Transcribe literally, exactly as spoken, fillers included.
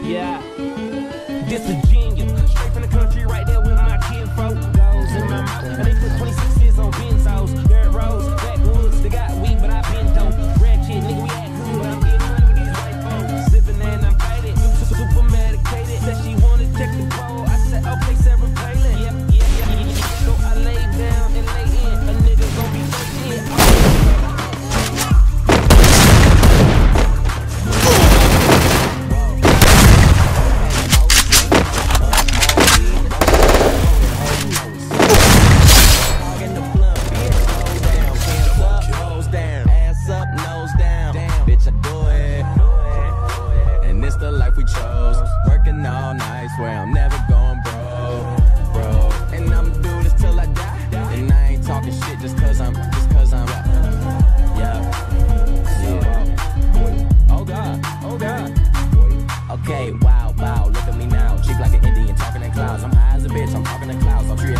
Yeah, this Virginia, straight from the country, right there with my kinfolk. Goes in my mouth, and they put twenty-sixes on benzos, dirt roads, backwoods. They got weed, but I been dope. Ratchet, nigga, we act cool, but I'm getting money with these white folks. Sipping and I'm faded, super medicated. Said she wanted to check the bowl. I said, okay, Sarah Palin. Yeah, yeah, yeah, yeah. So I lay down and lay in. A nigga gon' be fucking in. Okay, wow, wow, look at me now. Cheap like an Indian, talking in clouds. I'm high as a bitch, I'm talking in clouds. I'm